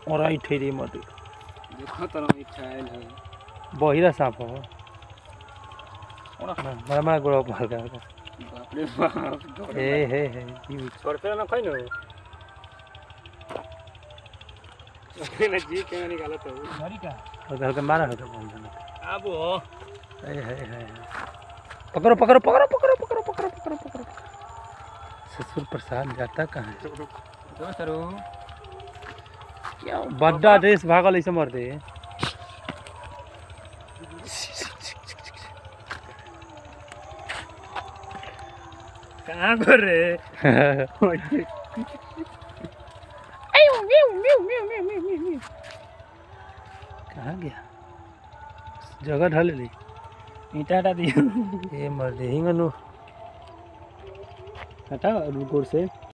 और आई ठेरी मत देखो तो इच्छा है बहिरा सांप हो बड़ा बड़ा गोड़ा पकड़ के बाप रे बाप हे छोड़ते ना कोई ना ना जी के निकाला तो मारी का हल्का मारा हल्का बोल देना अब हो हे पकड़ो पकड़ो पकड़ो पकड़ो पकड़ो पकड़ो पकड़ो पकड़ो ससुर प्रसाद जाता कहाँ है तो सरो क्या बड्डा ड्रेस भागल ऐसे मर दे कहाँ कर रे कहाँ गया जगह ढल ली ईटा हटा दियो ये मर दे हिंगनु हटा रुकोर से